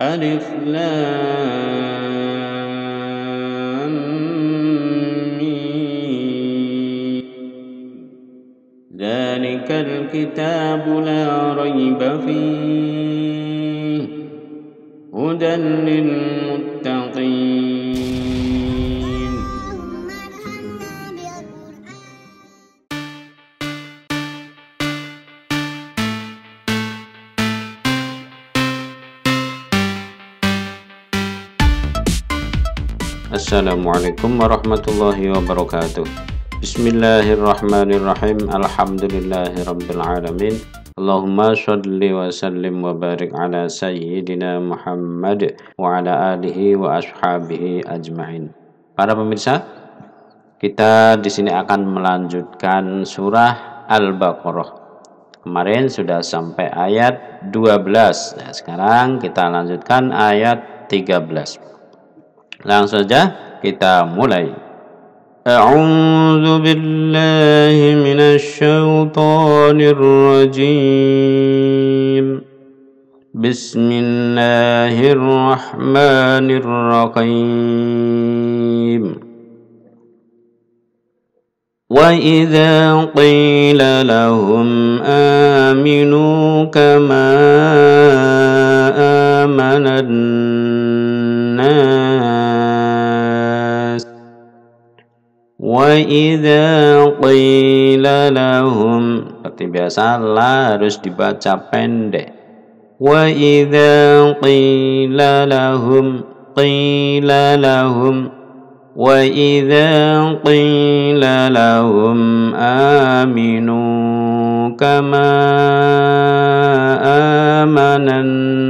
Alif Lam Mim. Dzalikal kitabu la raiba fihi hudan lil muttaqin. Assalamualaikum warahmatullahi wabarakatuh. Bismillahirrahmanirrahim. Alhamdulillahirabbil alamin. Allahumma shalli wa sallim wa barik ala sayyidina Muhammad wa ala alihi wa ashabihi ajmain. Para pemirsa, kita di sini akan melanjutkan surah Al-Baqarah. Kemarin sudah sampai ayat 12. Nah, sekarang kita lanjutkan ayat 13. Langsung saja kita mulai. A'udzu billahi minasy syaithanir rajim. Bismillahirrahmanirrahim. Wa idza qila lahum aminu kama amanan nas wa idza qila lahum, seperti biasa la harus dibaca pendek. Wa idza qila lahum wa idza qila lahum aminu kama amanan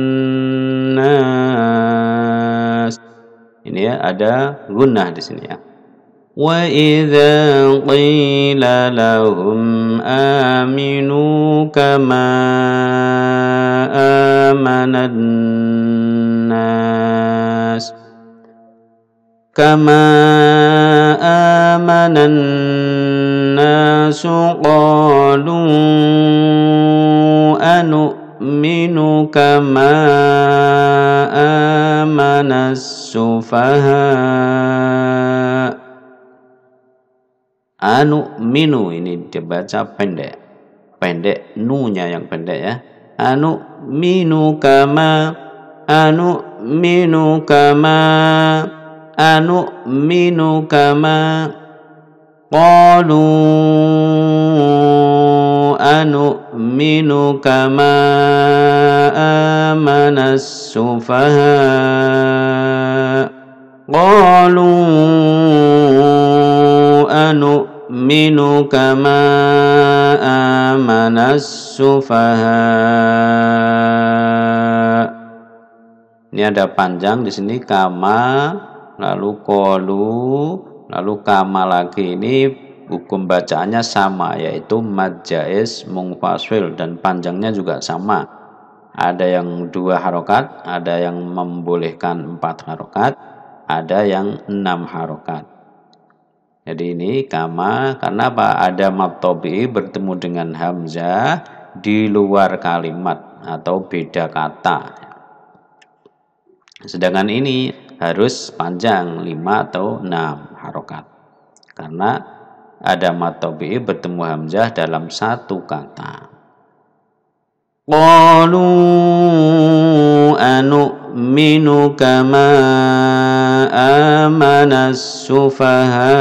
nas. Ini ya, ada gunnah di sini ya. Wa idza qila lahum aminu kama amanan nas qalu anu'minu kama amanas sufaha. Anu'minu ini dibaca pendek, nunya yang pendek ya. Anu'minu kama qalu anu'minu kama amanas sufaha. Qalu anu'minu kama amanas sufaha. Ini ada panjang di sini, kama, lalu qalu, lalu kama lagi. Ini hukum bacaannya sama, yaitu mad jaiz munfasil, dan panjangnya juga sama. Ada yang 2 harokat, ada yang membolehkan 4 harokat, ada yang 6 harokat. Jadi ini kama, karena apa? Ada mad tabi'i bertemu dengan hamzah di luar kalimat atau beda kata. Sedangkan ini harus panjang 5 atau 6 harokat, karena ada mad tabi'i bertemu hamzah dalam satu kata. Qalu anu'minu kama amanas sufaha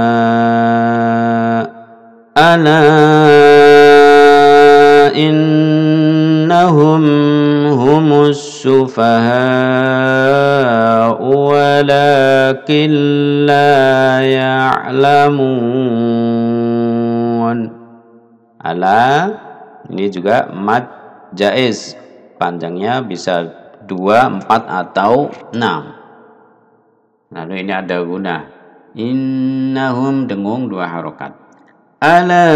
ala innahum humus sufaha walakin la ya'lamun. Ala ini juga mad jaiz, panjangnya bisa 2, 4 atau 6. Lalu ini ada gunnah. Innahum dengung 2 harokat. Ala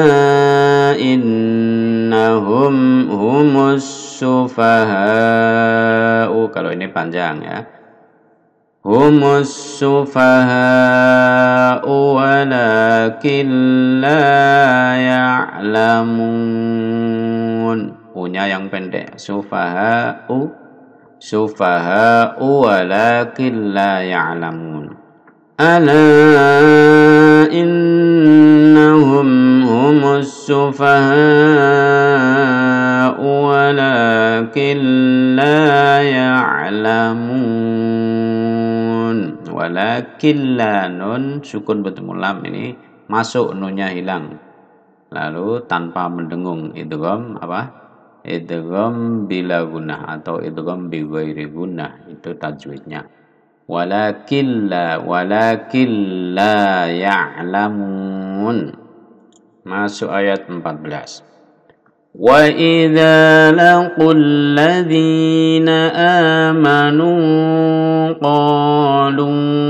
innahum humus sufaha. Kalau ini panjang ya. Humus sufaha walakin la ya'lamun. U-nya yang pendek. Sufaha'u sufaha'u walakin la ya'lamun. Ala innahum humus sufaha'u walakin la ya'lamun. Walakin la, nun sukun bertemu lam ini masuk, nunnya hilang. Lalu tanpa mendengung, idgham apa? Idgham bila gunnah atau idgham bi ghairi gunnah, itu tajwidnya. Walakin la ya'lamun. Masuk ayat 14. Wa idza laqul ladzina amanu qalu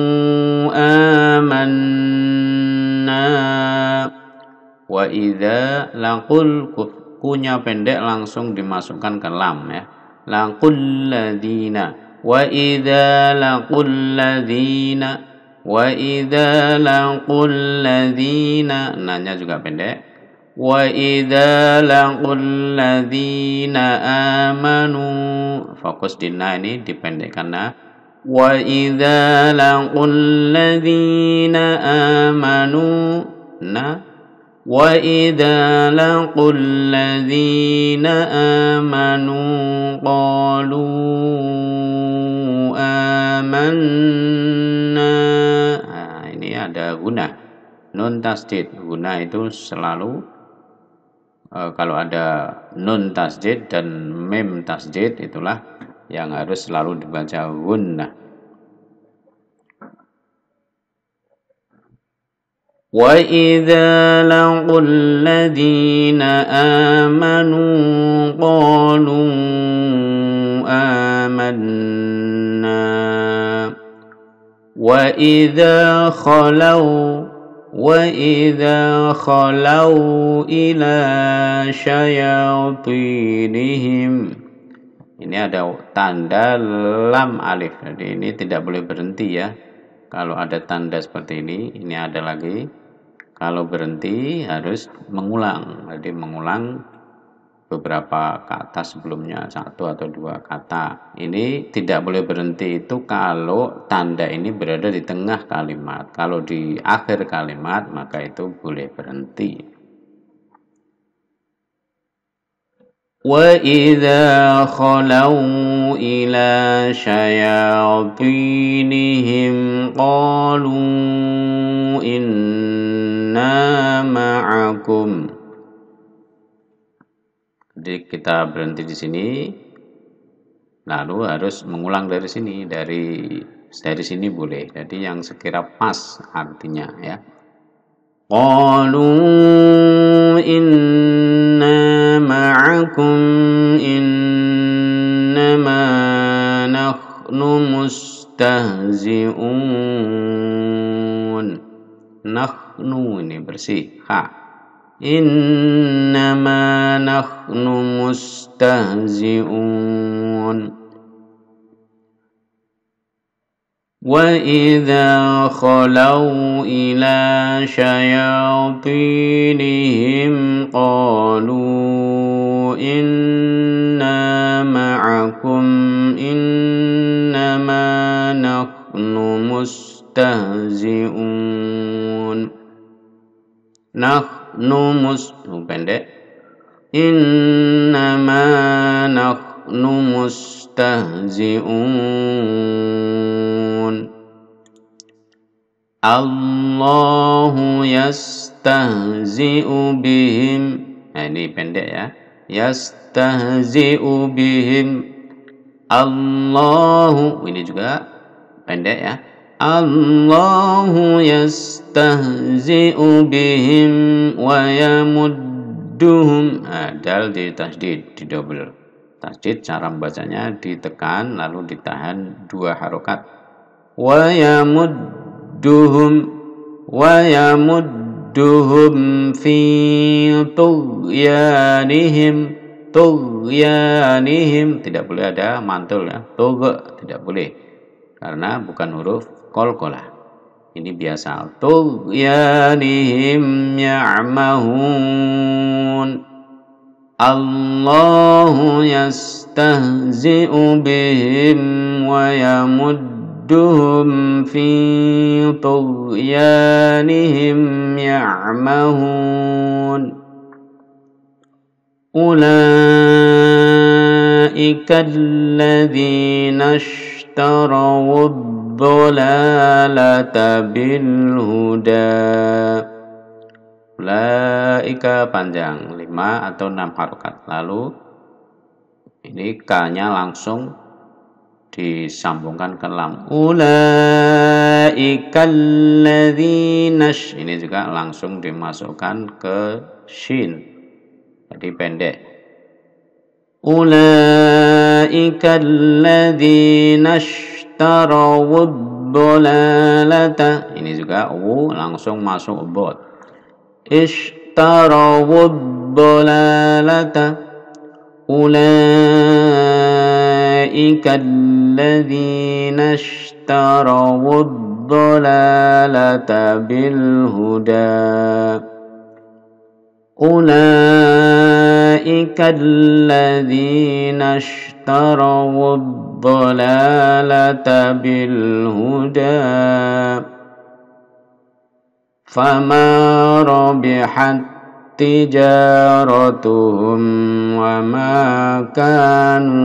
amanna. Wa idza laqul, kunya pendek langsung dimasukkan ke lam ya. Laqul ladzina, wa idza laqul ladzina, wa idza laqul ladzina, nanya juga pendek. Wa idza laqul ladzina amanu, fokus di na ini dipendekkan na. Wa idza laqul ladzina amanu, na. Wa idza laqul ladzina amanu qalu amanna. Nah, ini ada guna. Nun tasdid. Guna itu selalu kalau ada nun tasdid dan mim tasdid, itulah yang harus selalu dibaca guna. Wa idza laqul ladzina amanu qalu amanna. Wa idza khalau ila syayatinihim. Ini ada tanda lam alif. Jadi ini tidak boleh berhenti ya. Kalau ada tanda seperti ini ada lagi. Kalau berhenti harus mengulang. Jadi mengulang beberapa kata sebelumnya, satu atau dua kata. Ini tidak boleh berhenti itu kalau tanda ini berada di tengah kalimat. Kalau di akhir kalimat maka itu boleh berhenti. Wa idza khalau ila syayatinihim qalu inna ma'akum. Jadi kita berhenti di sini, lalu harus mengulang dari sini, dari sini boleh. Jadi yang sekira pas artinya ya. Qalu inna ma'akum innama nahnu mustahzi'un. Nahnu ini bersih ha. Innama nahnu mustahzi'un. Wa idza khalau ila syayatinihim qalu inna ma'akum innama nahnu mustahzi'un. Nahnu pendek. Innama nahnu mustahzi'un. Allahu yastahzi'u bihim. Nah ini pendek ya. Yastahzi'u bihim. Allahu, ini juga pendek ya. Allahu yastahzi'u bihim wa yamudduhum. Dal di tasdid, di double. Tasdid cara membacanya ditekan lalu ditahan 2 harokat. Wa yamudduhum fi tughyanihim. Tidak boleh ada mantul ya. Tidak boleh. Karena bukan huruf qalqalah. Ini biasa. Tughyanihim ya'mahun. Allahu yastahzi'u bihim wa yamudduhum fi tughyanihim ya'mahun. Ulaika alladhina ishtaraw ad-dhalalata bil huda. Ulaika panjang 5 atau 6 harokat. Lalu ini K-nya langsung disambungkan ke lam. Ulaika alladzina, ini juga langsung dimasukkan ke shin, jadi pendek. Ulaika alladzina ishtaraw ad-dhalalata, ini juga langsung masuk bot. Ishtaraw ad-dhalalata. Ulaika alladzina ishtaraw ad-dhalalata bil huda. Ulaika alladzina ishtaraw ad-dhalalata bil huda. Fama rabihat tijaratuhum wa ma kanu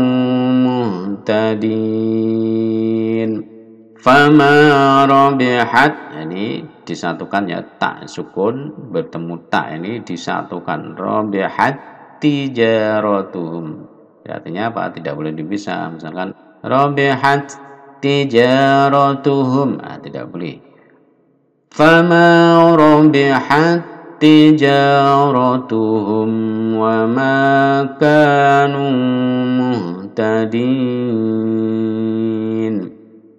muhtadin. Fama rabihat, ini disatukan ya, tak sukun bertemu tak, ini disatukan. Rabihat tijaratuhum, artinya apa? Tidak boleh dipisah. Misalkan rabihat tijaratuhum, tidak boleh. Fama rabihat tijaratuhum wa ma kanu muhtadin.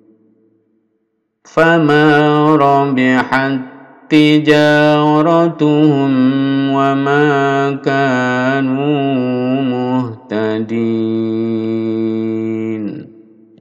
Fama rabihat tijaratuhum wa ma kanu muhtadin.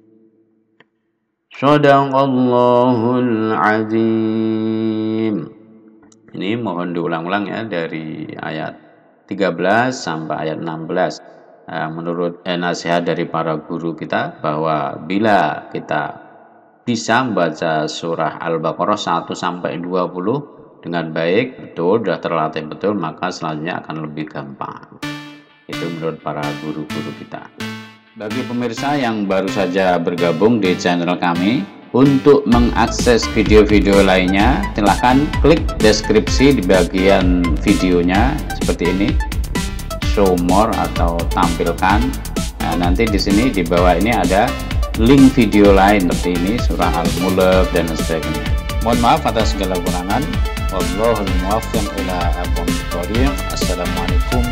Shadaqallahul azim. Ini mohon diulang-ulang ya, dari ayat 13 sampai ayat 16. Menurut nasihat dari para guru kita, bahwa bila kita bisa membaca surah Al-Baqarah 1 sampai 20 dengan baik, betul, sudah terlatih betul, maka selanjutnya akan lebih gampang. Itu menurut para guru-guru kita. Bagi pemirsa yang baru saja bergabung di channel kami, untuk mengakses video-video lainnya, silahkan klik deskripsi di bagian videonya seperti ini, show more atau tampilkan. Nah, nanti di sini di bawah ini ada link video lain seperti ini, surah Al-Mulk dan sebagainya. Mohon maaf atas segala kekurangan. Wallahul muwaffiq ila aqwamit thoriq. Assalamualaikum